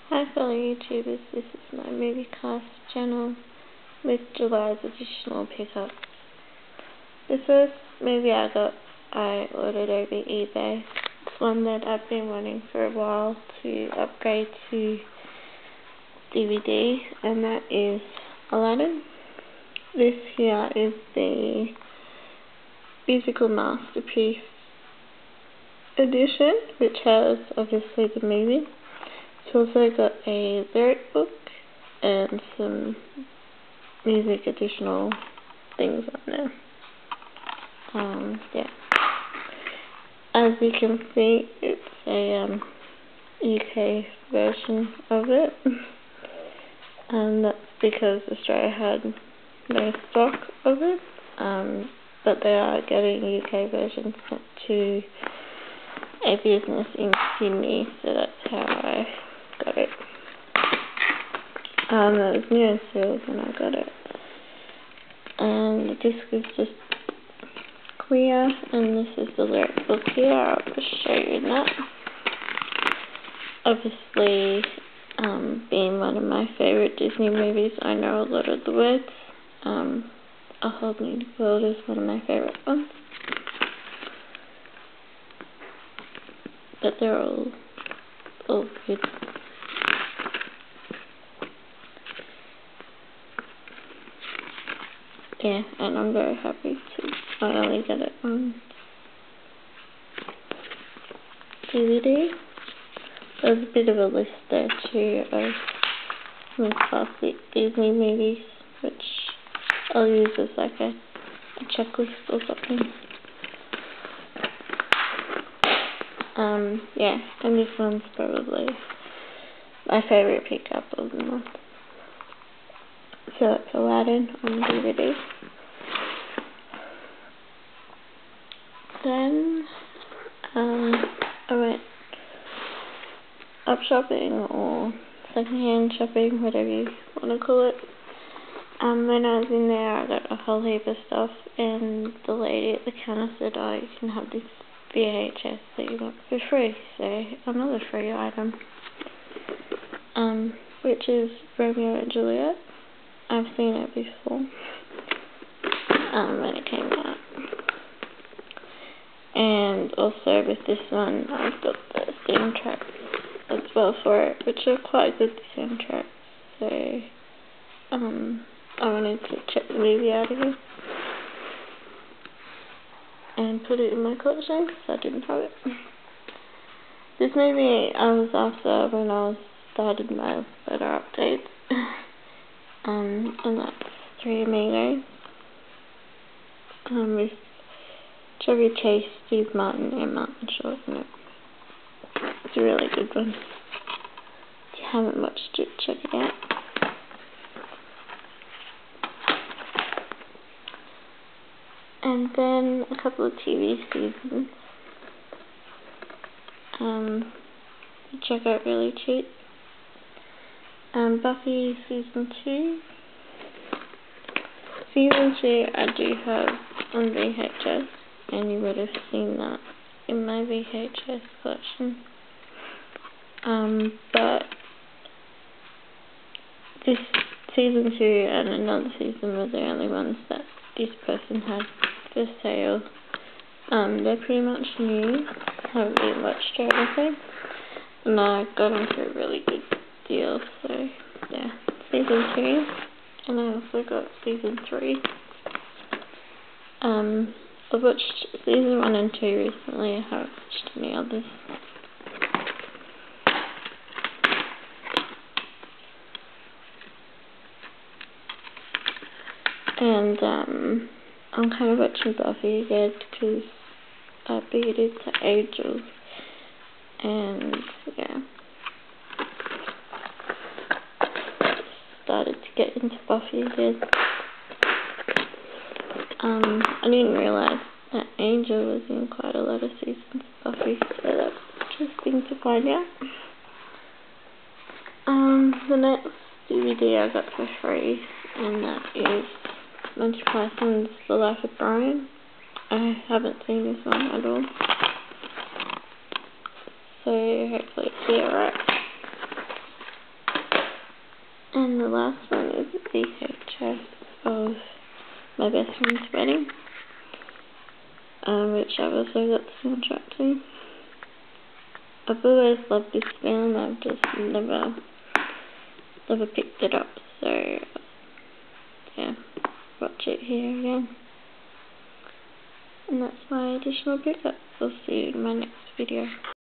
Hi fellow YouTubers, this is my movie cast channel with July's additional pickups. The first movie I ordered over eBay. It's one that I've been wanting for a while to upgrade to DVD, and that is Aladdin. This here is the Musical Masterpiece edition, which has obviously the movie. It's also got a lyric book and some music additional things on there. Yeah. As you can see, it's a UK version of it, and that's because Australia had no stock of it, but they are getting UK versions sent to a business in Sydney, so that's how I got it. It was new and sealed when I got it, and the disc is just clear, and this is the lyric book here. I'll just show you that. Obviously, being one of my favourite Disney movies, I know a lot of the words. A Whole New World is one of my favourite ones, but they're all good. Yeah, and I'm very happy to finally get it on DVD. There's a bit of a list there too of some classic Disney movies, which I'll use as like a checklist or something. Yeah, and this one's probably my favourite pickup of the month. So it's Aladdin on DVD. Then I went up shopping or secondhand shopping, whatever you want to call it. When I was in there, I got a whole heap of stuff, and the lady at the counter said, "Oh, you can have this VHS that you want for free." So another free item, which is Romeo and Juliet. I've seen it before, when it came out. And also with this one, I've got the soundtrack as well for it, which are quite good soundtracks. So, I wanted to check the movie out again and put it in my collection because I didn't have it. This movie I was after when I started my letter updates, and that's Three Amigos, with Chevy Chase, Steve Martin, and Martin Short in it. It's a really good one. If you haven't watched it, check it out. And then a couple of TV seasons, which I got really cheap. Buffy Season 2. Season 2 I do have on VHS, and you would have seen that in my VHS collection. But this Season 2 and another season were the only ones that this person had for sale. They're pretty much new. I haven't really watched everything, and I got them for a really good deal. So yeah, Season 2, and I also got Season 3. I've watched Season 1 and 2 recently. I haven't watched any others. And I'm kind of watching Buffy again because I beat it to Angel, and yeah, started to get into Buffy again. I didn't realise that Angel was in quite a lot of seasons of Buffy, so that's interesting to find out. The next DVD I got for free, and that is Monty Python's The Life of Brian. I haven't seen this one at all, so hopefully it'll be alright. And the last one is a VHS of my best friend's wedding, which I've also got the soundtrack to. I've always loved this film, I've just never picked it up, so yeah, watch it here again. And that's my additional pickup. I'll see you in my next video.